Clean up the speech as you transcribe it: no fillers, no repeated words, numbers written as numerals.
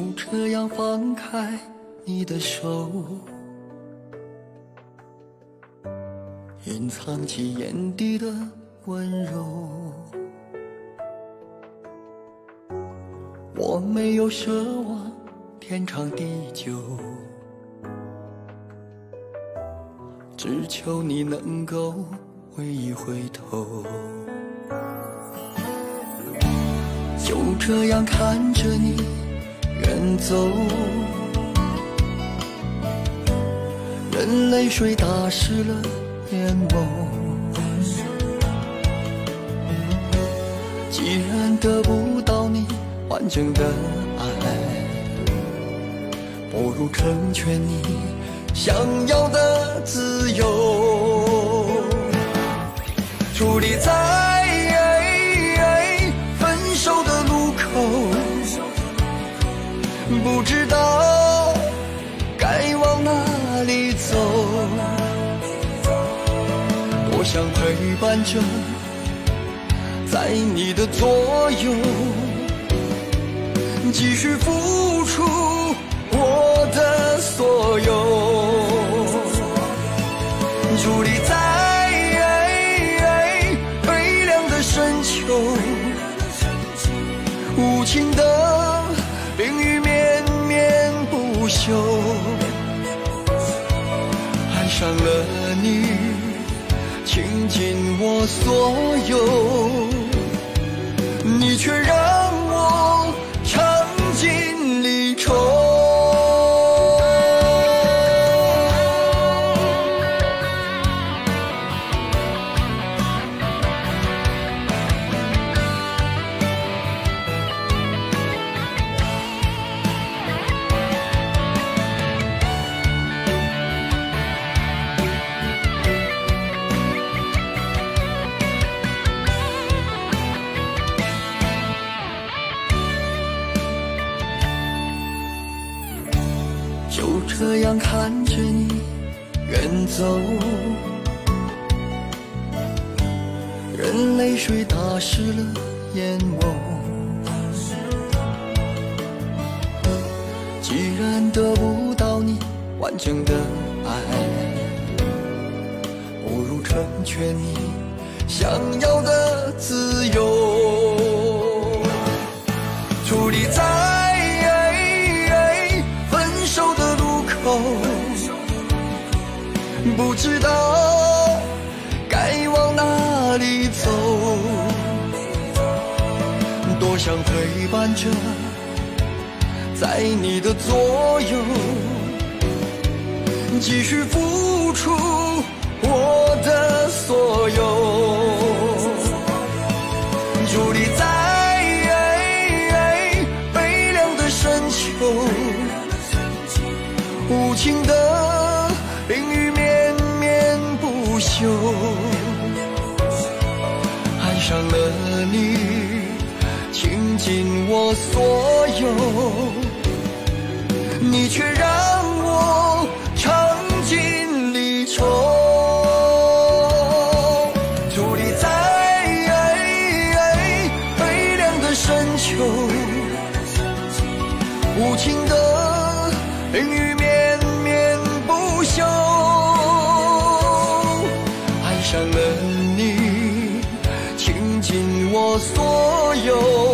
这样放开你的手，隐藏起眼底的温柔。我没有奢望天长地久，只求你能够回一回头。就这样看着你远走，任泪水打湿了眼眸。既然得不到你完整的爱，不如成全你想要的自由。伫立在分手的路口，不知道该往哪里走。多想陪伴着在你的左右，继续付出我的所有。伫立在悲凉的深秋，无情的冰雨绵绵不休。爱上了你，倾尽我所有，你却让我尝尽离愁。就这样看着你远走，任泪水打湿了眼眸。既然得不到你完整的爱，不如成全你想要的自由。伫立在不知道该往哪里走，多想陪伴着在你的左右，继续付出我的所有。伫立在悲凉的深秋，无情的冰雨绵绵不休。爱上了你，倾尽我所有，你却让我尝尽离愁。伫立在悲凉的深秋，无情的冰雨绵绵不休。爱上了你，倾尽我所有。